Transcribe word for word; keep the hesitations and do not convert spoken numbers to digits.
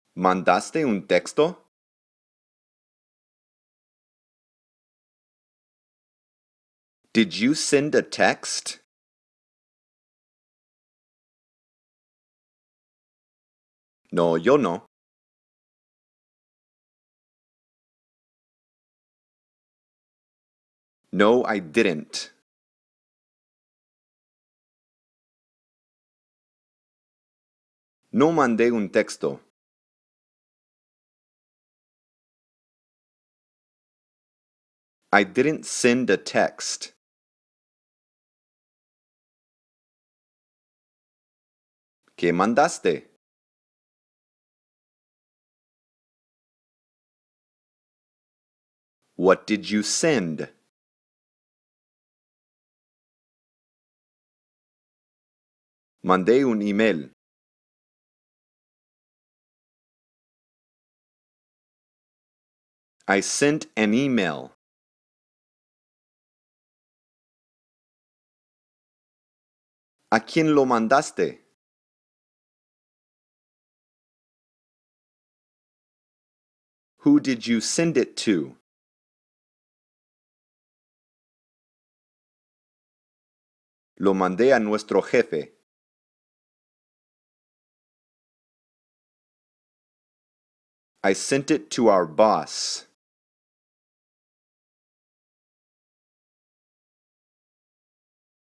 ¿Mandaste un texto? Did you send a text? No, yo no. No, I didn't. No mandé un texto. I didn't send a text. ¿Qué mandaste? What did you send? Mandé un email. I sent an email. ¿A quién lo mandaste? Who did you send it to? Lo mandé a nuestro jefe. I sent it to our boss.